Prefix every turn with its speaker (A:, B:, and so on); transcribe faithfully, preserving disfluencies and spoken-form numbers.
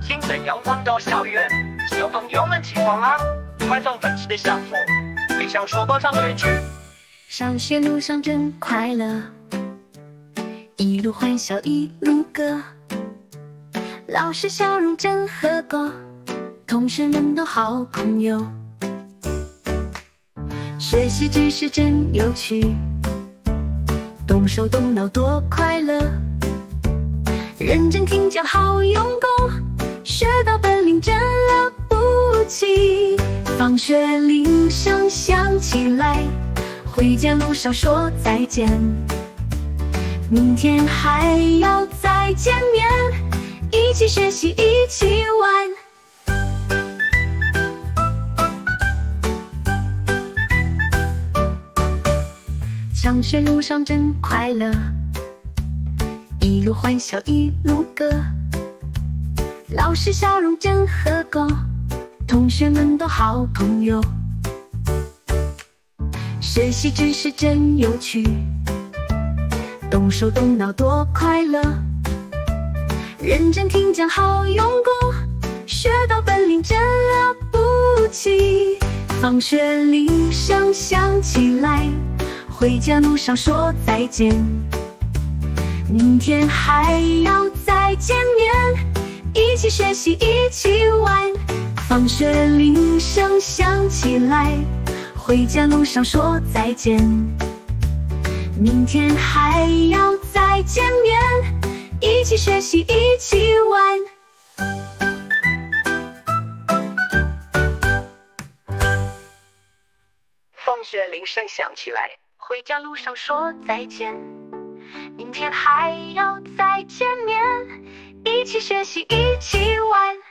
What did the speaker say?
A: 新生要回到校园，小朋友们起床啦，快走奔驰的校服，背上说歌唱乐曲。
B: 上学路上真快乐，一路欢笑一路歌，老师笑容真和蔼，同学们都好朋友。学习知识真有趣，动手动脑多快乐，认真听讲好用功，学到本领真了不起。放学铃声响起来，回家路上说再见，明天还要再见面，一起学习一起玩。上学路上真快乐，一路欢笑一路歌，老师笑容真和蔼，同学们都好朋友。学习知识真有趣，动手动脑多快乐，认真听讲好用功，学到本领真了不起。放学铃声响起来，回家路上说再见，明天还要再见面，一起学习一起玩。放学铃声响起来，回家路上说再见，明天还要再见面，一起学习一起玩。
A: 放学铃声响起来，
B: 回家路上说再见，明天还要再见面，一起学习一起玩。